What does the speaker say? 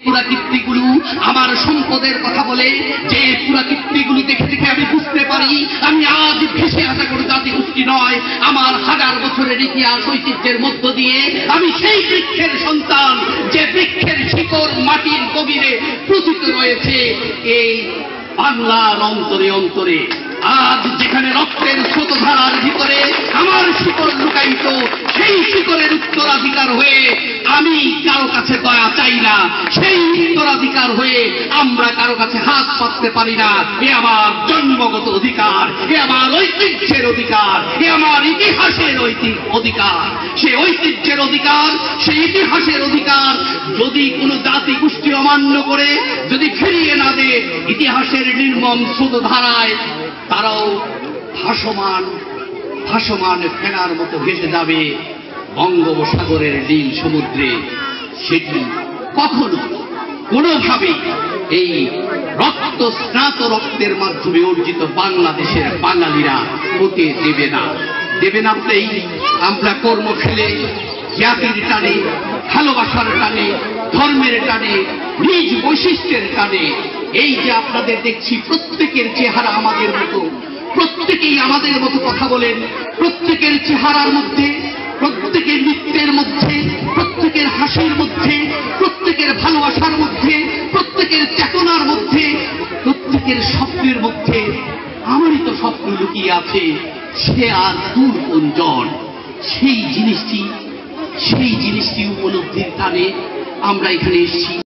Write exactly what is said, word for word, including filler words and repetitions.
পুরাকীর্তিগুলো আমার সম্পদের কথা বলে, যে পুরাকীর্তিগুলো দেখে দেখে আমি বুঝতে পারি আমি আজ ভেসে আসা কোনো জাতি গোষ্ঠী নয়, আমার হাজার বছরের ইতিহাস ঐতিহ্যের মধ্য দিয়ে আমি সেই বৃক্ষের সন্তান, যে বৃক্ষের শিকড় মাটির গভীরে প্রচিত রয়েছে এই বাংলার অন্তরে অন্তরে। আজ যেখানে রক্তের স্রোতধারার ভিতরে আমার শিকড় লুকায়িত, সেই শিকড়ের উত্তরাধিকার হয়ে আমি কারো কাছে দয়া চাই না, সেই উত্তরাধিকার হয়ে আমরা কারো কাছে হাত পাততে পারি না। এ আমার জন্মগত অধিকার, এ আমার ঐতিহ্যের অধিকার, এ আমার ইতিহাসের ঐতিহ্য অধিকার। সে ঐতিহ্যের অধিকার, সেই ইতিহাসের অধিকার যদি কোনো জাতি গোষ্ঠী অমান্য করে, যদি ফিরিয়ে না দেয় ইতিহাসের নির্মম স্রোতধারায়, তারাও ভাসমান ভাসমান ফেনার মতো ভেসে যাবে বঙ্গোপসাগরের নীল সমুদ্রে। সেটি কখনো কোনোভাবে এই রক্ত স্নাত রক্তের মাধ্যমে অর্জিত বাংলাদেশের বাঙালিরা হতে দেবে না দেবে না বলেই আমরা কর্ম ফেলে জাতির টানে, ভালোবাসার টানে, ধর্মের টানে, নিজ বৈশিষ্ট্যের টানে এই যে আপনাদের দেখছি প্রত্যেকের চেহারা আমাদের মতো, প্রত্যেকেই আমাদের মতো কথা বলেন, প্রত্যেকের চেহারার মধ্যে, প্রত্যেকের নৃত্যের মধ্যে, প্রত্যেকের হাসির মধ্যে, প্রত্যেকের ভালোবাসার মধ্যে, প্রত্যেকের চেতনার মধ্যে, প্রত্যেকের স্বপ্নের মধ্যে আমারই তো স্বপ্ন লুকিয়ে আছে। সে আর দূর কোনজন, সেই জিনিসটি সেই জিনিসটি উপলব্ধির টানে আমরা এখানে এসেছি।